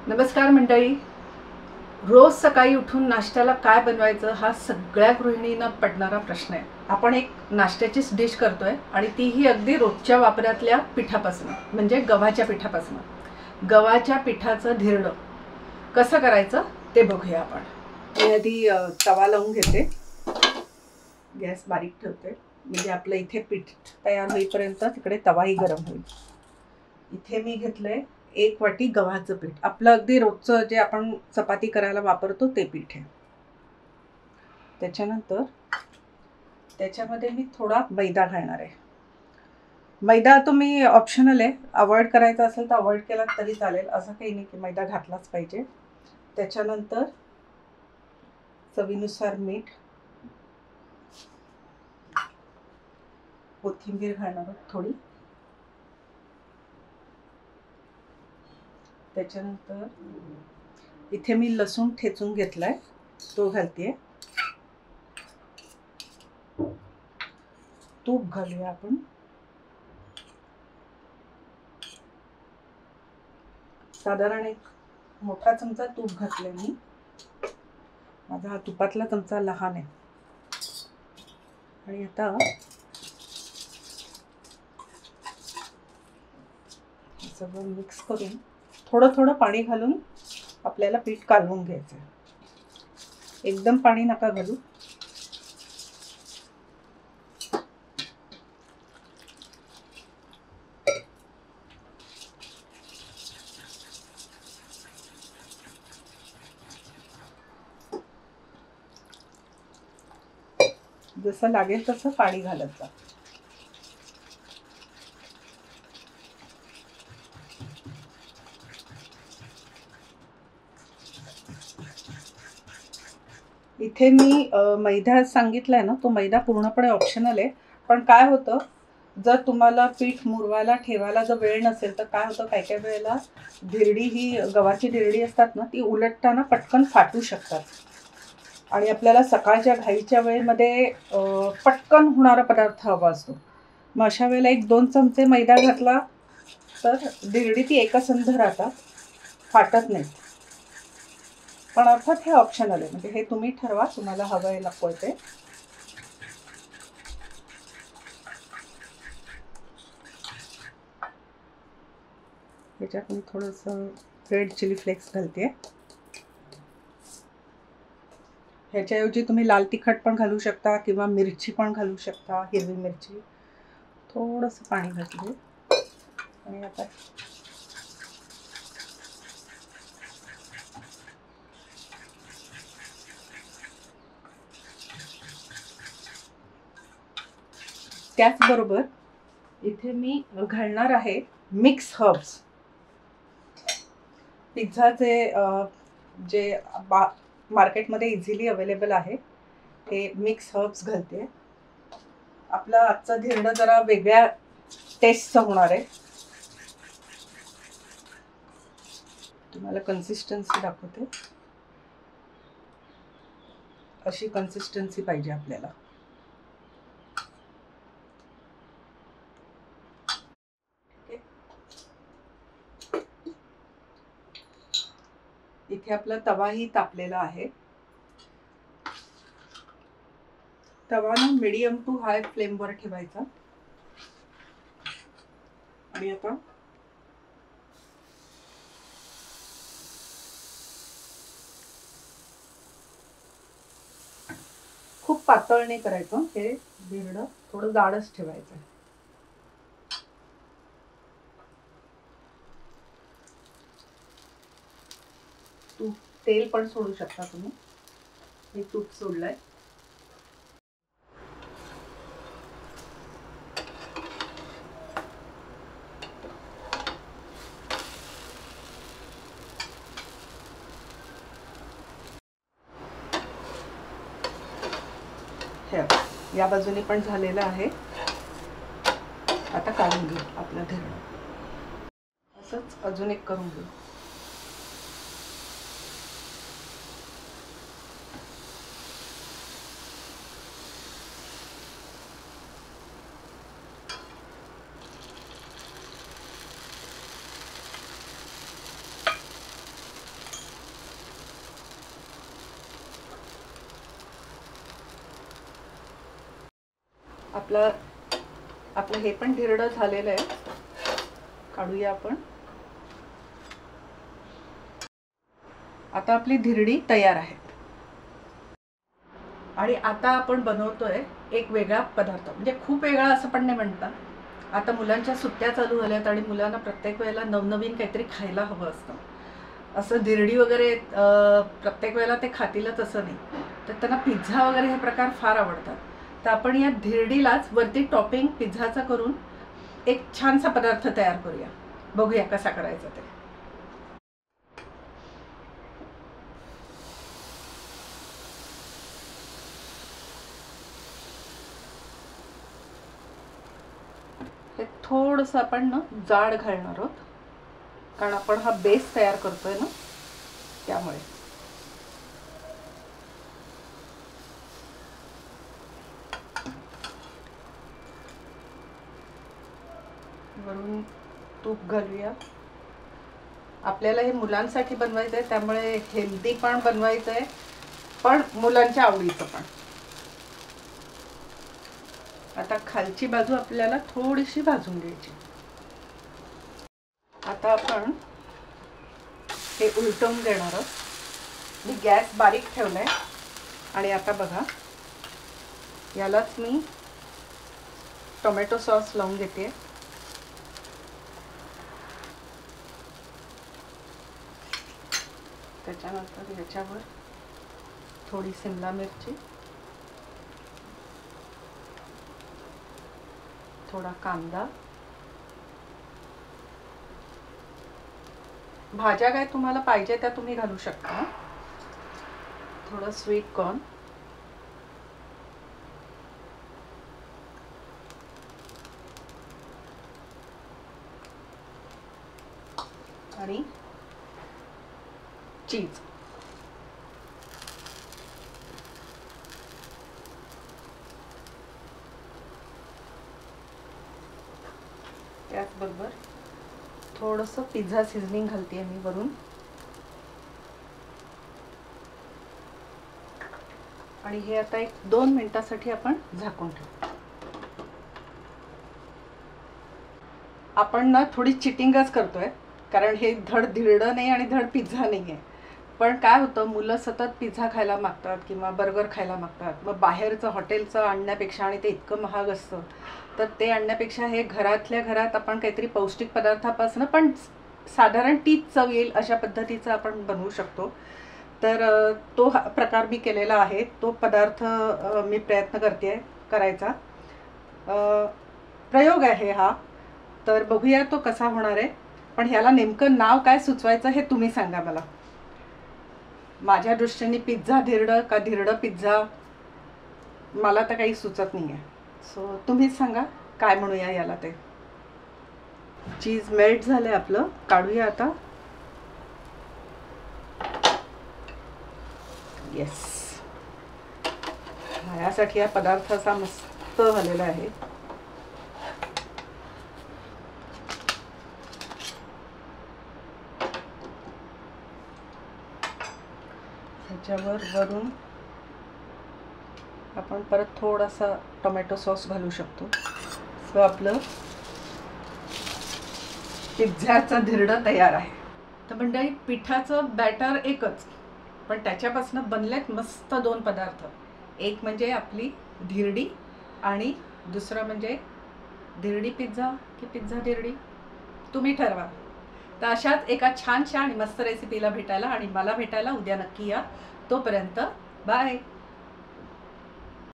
नमस्कार मंडळी. रोज सकाळी उठून नाश्त्याला काय बनवायचं हा सगळ्या गृहिणींना पडणारा प्रश्न आहे. आपण एक नाश्त्याचीच डिश करतोय आणि तीही अगदी रोजच्या वापरातल्या पिठापासून, म्हणजे गव्हाच्या पिठापासून. गव्हाच्या पिठाचं धिरडं कसं करायचं ते बघूया आपण. मी आधी तवा लावून घेते, गॅस बारीक ठेवते, म्हणजे आपलं इथे पीठ तयार होईपर्यंत तिकडे तवाही गरम होईल. इथे मी घेतलंय 1 वाटी गव्हाचं पीठ, आपलं अगदी रोजचं जे आपण चपाती करायला वापरतो ते पीठ आहे. त्याच्यानंतर त्याच्यामध्ये मी थोडा मैदा घालणार आहे. मैदा तुम्ही ऑप्शनल आहे, अवॉइड करायचा असेल तर अवॉइड केला तरी चालेल, असं काही नाही की मैदा घातलाच पाहिजे. त्याच्यानंतर चवीनुसार मीठ, कोथिंबीर घालणार थोडी. त्याच्यानंतर इथे मी लसूण ठेचून घेतलाय, तो घालते. तूप घालूया आपण. साधारण एक मोठा चमचा तूप घातले मी. माझा हा तुपातला चमचा लहान आहे. आणि आता सगळं मिक्स करून थोडं थोडं पाणी घालून आपल्याला पीठ कालवून घ्यायचं. एकदम पाणी नका घालू. जसं लागेल तसं पाणी घालत जा. इथे मी मैदा सांगितलाय ना, तो मैदा पूर्णपणे ऑप्शनल आहे. पण काय होतं, जर तुम्हाला पीठ मुरवायला ठेवायला जर वेळ नसेल तर काय होतं, काही काही वेळेला धिरडी ही गव्हाची धिरडी असतात ना, ती उलटताना पटकन फाटू शकतात. आणि आपल्याला सकाळच्या घाईच्या वेळेमध्ये पटकन होणारा पदार्थ हवा असतो. मग अशा वेळेला 1-2 चमचे मैदा घातला तर धिरडी ती एकसंध राहतात, फाटत नाही. पण अर्थात हे ऑप्शनल आहे, म्हणजे हे तुम्ही ठरवा तुम्हाला हवं आहे नको आहे ते. ह्याच्यात मी थोडंसं रेड चिली फ्लेक्स घालते. ह्याच्याऐवजी तुम्ही लाल तिखट पण घालू शकता किंवा मिरची पण घालू शकता, हिरवी मिरची. थोडंसं पाणी घातले आणि आता त्याचबरोबर इथे मी घालणार आहे मिक्स हर्ब्स. पिझ्झाचे जे मार्केटमध्ये इझिली अवेलेबल आहे ते मिक्स हर्ब्स घालते. आपलं आजचं धिरडं जरा वेगळ्या टेस्टचं होणार आहे. तुम्हाला कन्सिस्टन्सी दाखवते. अशी कन्सिस्टन्सी पाहिजे आपल्याला. इथे आपला तवाही तापलेला आहे. तवा ना मीडियम टू हाय फ्लेमवर ठेवायचा. आणि आता खूप पातळ नाही करायचं, हे धिरडं थोडं जाडच ठेवायचं. तूप तेल पण सोडू शकता तुम्ही. हे तूप सोडलंय. या बाजूने पण झालेलं आहे. आता काढून घेऊ आपलं धिरडं. असंच अजून एक करून घेऊ. आपलं हे पण धिरडं झालेलं आहे, काढूया आपण. आता आपली धिरडी तयार आहे. आणि आता आपण बनवतोय एक वेगळा पदार्थ, म्हणजे खूप वेगळा असं पण नाही म्हणता. आता मुलांच्या सुट्ट्या चालू झाल्यात आणि मुलांना प्रत्येक वेळेला नवनवीन काहीतरी खायला हवं असतं. असं धिरडी वगैरे प्रत्येक वेळेला ते खातीलच असं नाही, तर त्यांना पिझ्झा वगैरे हे प्रकार फार आवडतात. तर आपण या धिरडीलाच वरती टॉपिंग पिझ्झाचा करून एक छानसा पदार्थ तयार करूया. बघूया कसा करायचा ते. हे थोडंसं आपण ना जाड घालणार आहोत, कारण आपण हा बेस तयार करतोय ना, त्यामुळे. वरून तूप घालूया. आपल्याला हे मुलांसाठी बनवायचं आहे, त्यामुळे हेल्दी पण बनवायचं आहे, पण मुलांच्या आवडीचं पण. आता खालची बाजू आपल्याला थोडीशी भाजून घ्यायची. आता आपण हे उलटवून देणार आहोत. मी गॅस बारीक ठेवलाय आणि आता बघा, यालाच मी टोमॅटो सॉस लावून घेते. त्याच्यानंतर याच्यावर थोडी शिमला मिरची, थोडा कांदा. भाज्या काय तुम्हाला पाहिजे त्या तुम्ही घालू शकता. थोडं स्वीट कॉर्न, आणि चीज. त्याचबरोबर थोडंसं पिझ्झा सीझनिंग घालते मी वरून. आणि हे आता 1-2 मिनिटासाठी आपण झाकून ठेवू. आपण ना थोडी चिटिंगच करतोय, कारण हे धड धिरडं नाही आणि धड पिझ्झा नाही आहे. पण काय होतं, मुलं सतत पिझ्झा खायला मागतात किंवा बर्गर खायला मागतात. मग बाहेरचं हॉटेलचं आणण्यापेक्षा, आणि ते इतकं महाग असतं, तर ते आणण्यापेक्षा हे घरातल्या घरात आपण काहीतरी पौष्टिक पदार्थापासून पण साधारण तीच चव येईल अशा पद्धतीचं आपण बनवू शकतो. तर तो प्रकार मी केलेला आहे. तो पदार्थ मी प्रयत्न करते करायचा. प्रयोग आहे हा, तर बघूया तो कसा होणार आहे. पण ह्याला नेमकं नाव काय सुचवायचं हे तुम्ही सांगा मला. माझ्या दृष्टीने पिझ्झा धिरडं का धिरडं पिझ्झा, मला तर काही सुचत नाही आहे. सो तुम्हीच सांगा काय म्हणूया याला. ते चीज मेल्ट झालंय आपलं, काढूया आता. येस, माझ्यासाठी हा पदार्थ असा मस्त झालेला आहे. ह्याच्यावर वरून आपण परत थोडासा टोमॅटो सॉस घालू शकतो. सो आपलं पिझ्झाचं धिरडं तयार आहे. तर मंडळी, पिठाचं बॅटर एकच, पण त्याच्यापासून बनलेत मस्त 2 पदार्थ. एक म्हणजे आपली धिरडी, आणि दुसरं म्हणजे धिरडी पिझ्झा की पिझ्झा धिरडी, तुम्ही ठरवा. तर अशाच एका छानशा आणि मस्त रेसिपीला भेटायला आणि मला भेटायला उद्या नक्की या. तोपर्यंत बाय.